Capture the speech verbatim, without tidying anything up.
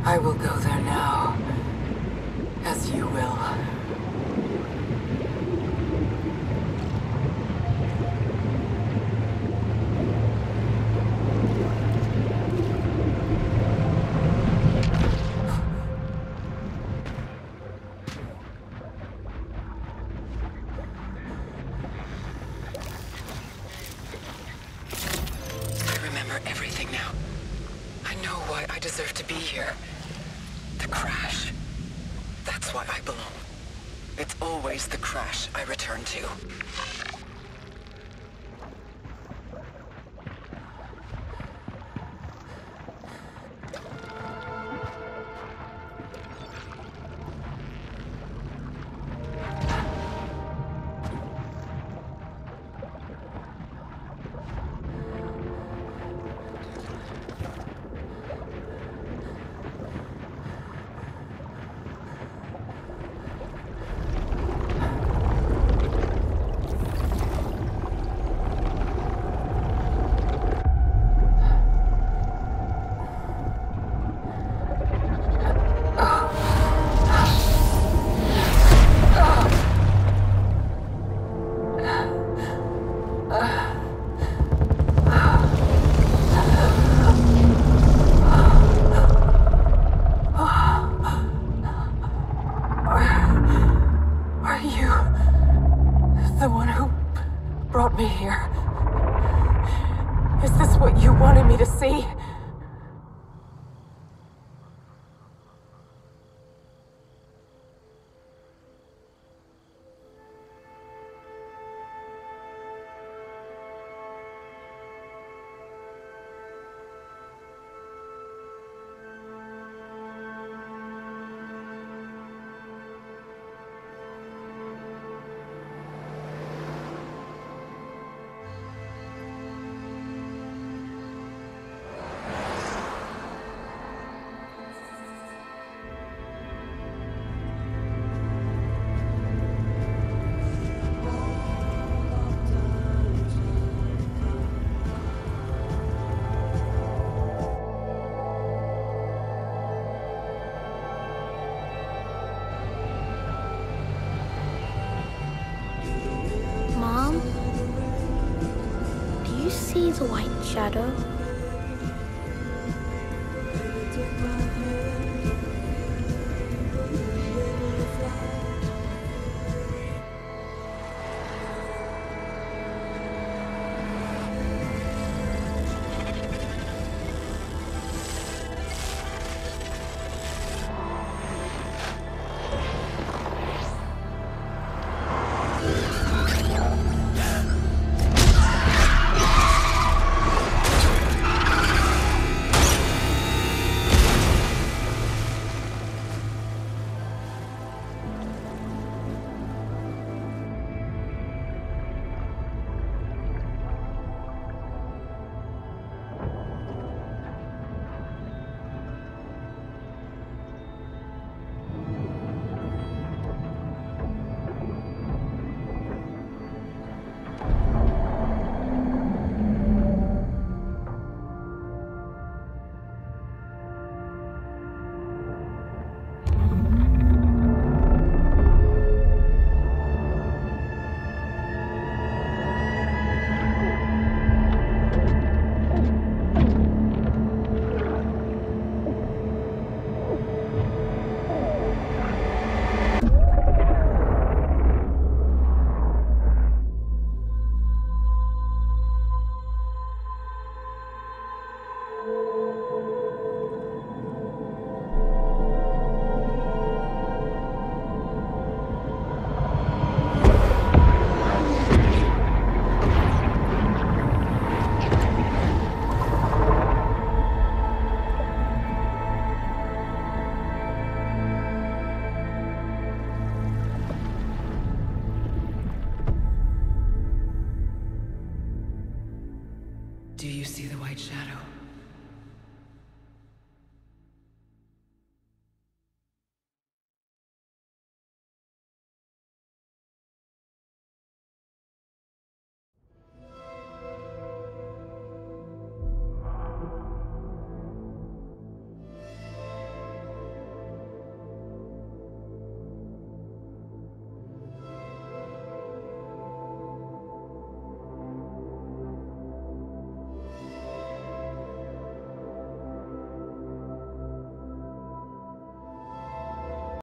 I will go there now, as you will. I remember everything now. I know why I deserve to be here. The crash. That's why I belong. It's always the crash I return to. The one who brought me here. Is this what you wanted me to see? Mom? Do you see the white shadow? Do you see the white shadow?